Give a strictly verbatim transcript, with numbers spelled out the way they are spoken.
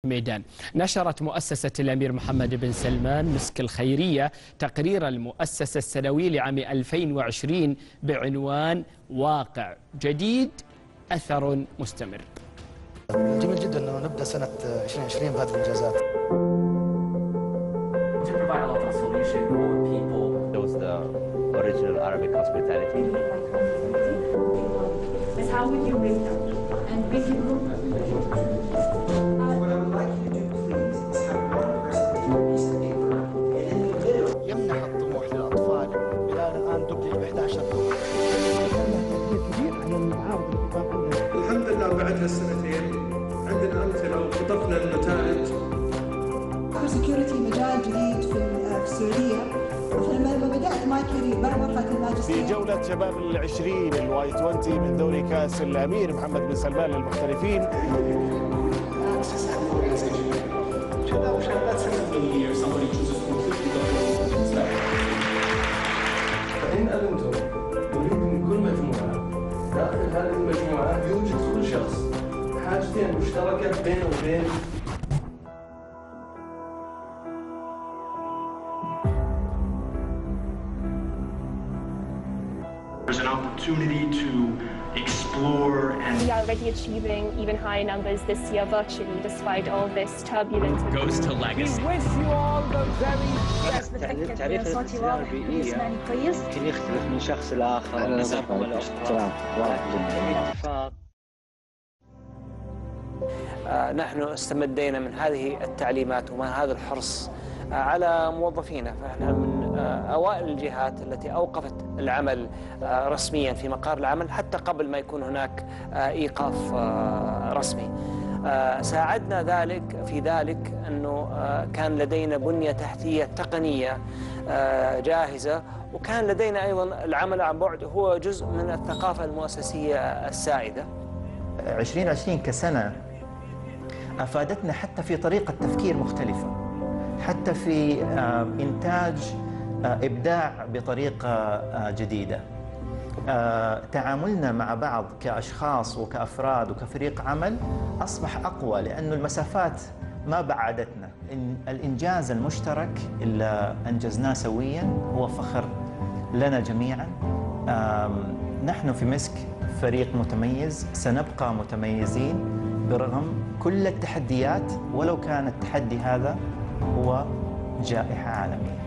ميدان. نشرت مؤسسة الأمير محمد بن سلمان مسك الخيرية تقرير المؤسسة السنوي لعام ألفين وعشرين بعنوان واقع جديد أثر مستمر. جميل جدا أنه نبدأ سنة ألفين وعشرين بهذه الإنجازات. يمنح الطموح للأطفال إلى الآن تبلغ ب إحدى عشرة دولة. الحمد لله بعد هالسنتين عندنا أمثلة وقطفنا النتائج. سكيورتي مجال جديد في السعودية. فلما بدأت ماي كارير بعد مرحلة الماجستير في جولة شباب العشرين الواي عشرين من دوري كأس الأمير محمد بن سلمان للمحترفين. فإن أنتم نريد من كل مجموعة داخل هذه المجموعة يوجد كل شخص حاجتين مشتركة بينه وبين There's an opportunity to explore and we are already achieving even higher numbers this year virtually despite all this turbulence. Goes to legacy. We wish you all the very best. تعريف الاستثمار البيئية يمكن يختلف من شخص لآخر. الاتفاق. نحن استمدينا من هذه التعليمات ومن هذا الحرص على موظفينا، فإحنا من أوائل الجهات التي أوقفت العمل رسميا في مقار العمل حتى قبل ما يكون هناك إيقاف رسمي. ساعدنا ذلك في ذلك أنه كان لدينا بنية تحتية تقنية جاهزة، وكان لدينا أيضا العمل عن بعد هو جزء من الثقافة المؤسسية السائدة. عشرين عشرين كسنة أفادتنا حتى في طريقة تفكير مختلفة، حتى في إنتاج إبداع بطريقة جديدة. تعاملنا مع بعض كأشخاص وكأفراد وكفريق عمل أصبح أقوى، لأن المسافات ما بعدتنا. الإنجاز المشترك اللي أنجزناه سويا هو فخر لنا جميعا. نحن في مسك فريق متميز، سنبقى متميزين برغم كل التحديات، ولو كان التحدي هذا هو جائحة عالمية.